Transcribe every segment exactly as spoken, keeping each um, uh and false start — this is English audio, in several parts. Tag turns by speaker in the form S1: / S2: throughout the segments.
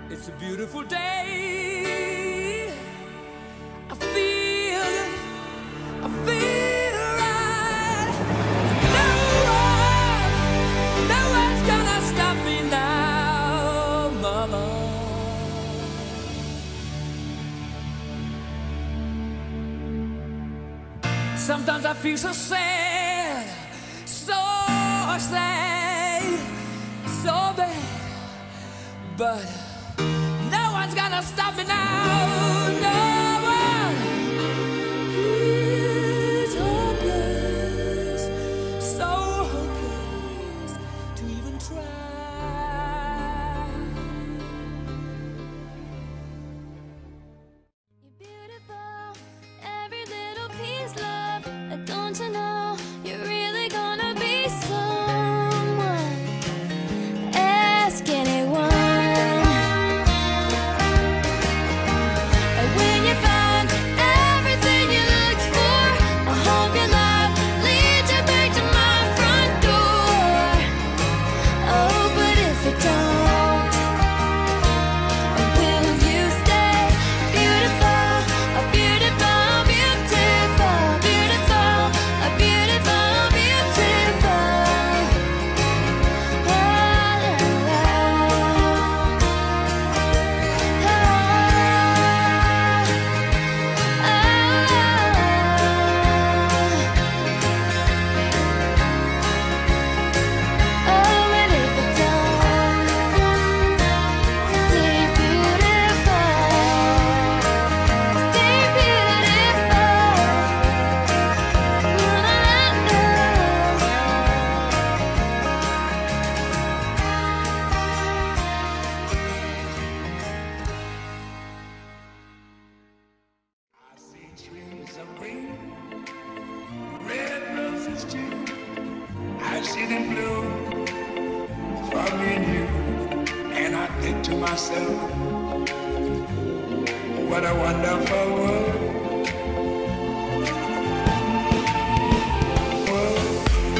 S1: It's a beautiful day. I feel it. I feel right. No one, no one's gonna stop me now, mama. Sometimes I feel so sad, so sad, so bad, but no one's gonna stop me now, no one. It's hopeless, so hopeless to even try.
S2: You're beautiful, every little piece, love. Don't you know you're really gonna be someone? Ask anyone. When you find everything you looked for, I hope your life leads you back to my front door. Oh, but if it don't, will you stay beautiful, a beautiful, beautiful, beautiful, a beautiful, beautiful? Oh, la, la.
S3: I see trees of green, red roses too. I see them bloom for me and you. And I think to myself, what a wonderful world. World.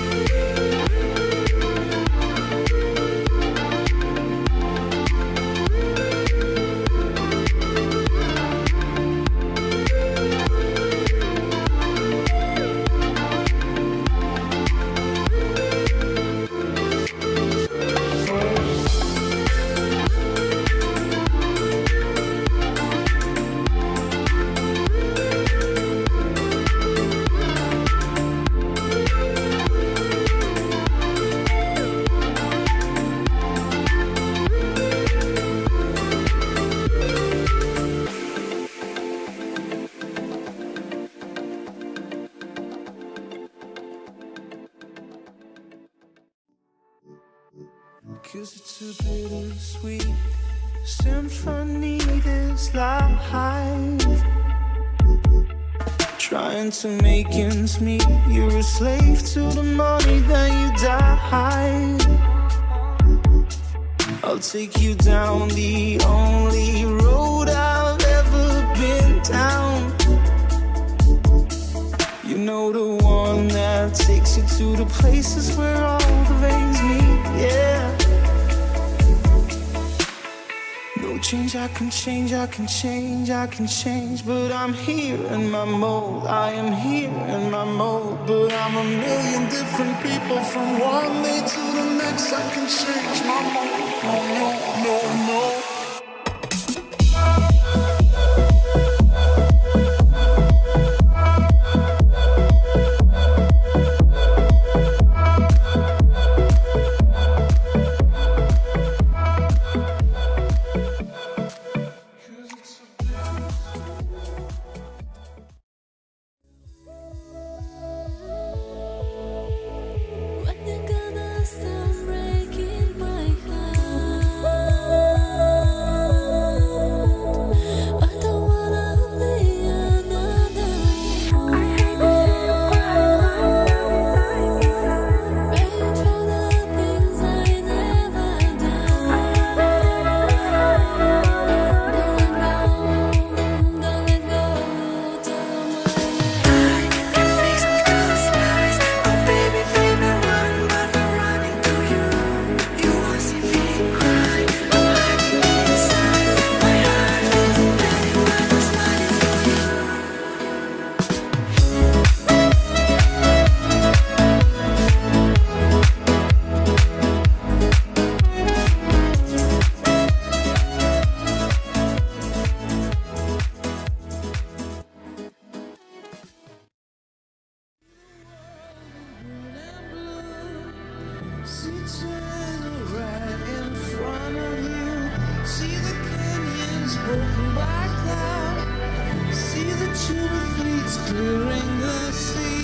S4: Cause it's a bittersweet symphony, this life. Trying to make ends meet, you're a slave to the money, then you die. I'll take you down the only road I've ever been down. You know, the one that takes you to the places where all the veins meet, yeah. No change, I can change, I can change, I can change. But I'm here in my mold, I am here in my mold. But I'm a million different people from one day to the next. I can change my mold, no, no, no, no.
S2: When you're gonna stop breaking my heart?
S4: See China right in front of you. See the canyons broken by cloud. See the tuba fleets clearing the sea.